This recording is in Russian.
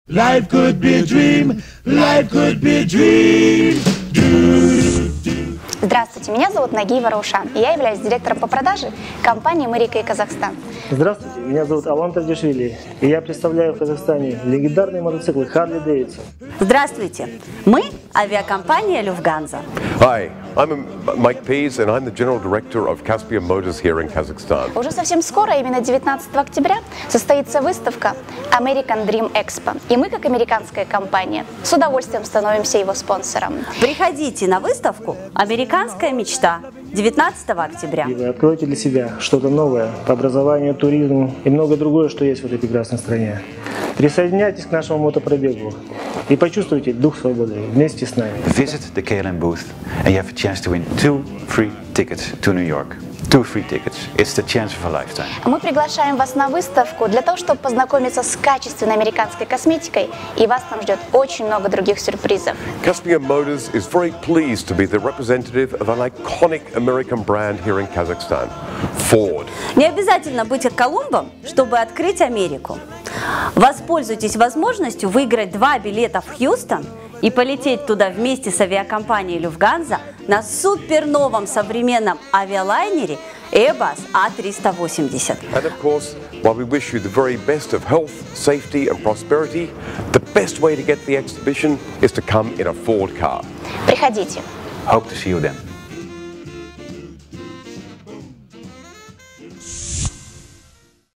Life could be a dream, life could be a dream. Здравствуйте, меня зовут Нагиева Раушан, и я являюсь директором по продаже компании Mary Kay Казахстан. Здравствуйте, меня зовут Алан Тардишвили, и я представляю в Казахстане легендарные мотоциклы Harley Davidson. Здравствуйте, мы авиакомпания Lufthansa. Hi, I'm Mike Pease, and I'm the General Director of Caspian Motors here in Kazakhstan. Уже совсем скоро, именно 19 октября, состоится выставка American Dream Expo. И мы, как американская компания, с удовольствием становимся его спонсором. Приходите на выставку «Американская мечта» 19 октября. И вы откроете для себя что-то новое по образованию, туризму и многое другое, что есть в этой прекрасной стране. Присоединяйтесь к нашему мотопробегу и почувствуйте дух свободы вместе с нами. Visit the KLM booth and you have a chance to win 2 free tickets to New York. 2 free tickets. It's the chance of a lifetime. Мы приглашаем вас на выставку для того, чтобы познакомиться с качественной американской косметикой, и вас там ждет очень много других сюрпризов. Caspian Motors is very pleased to be the representative of an iconic American brand here in Kazakhstan, Ford. Не обязательно быть Колумбом, чтобы открыть Америку. Воспользуйтесь возможностью выиграть 2 билета в Хьюстон и полететь туда вместе с авиакомпанией Lufthansa на суперновом современном авиалайнере Airbus A380. And of course, while we wish you the very best of health, safety and prosperity, the best way to get the exhibition is to come in a Ford car. Приходите. Hope to see you then.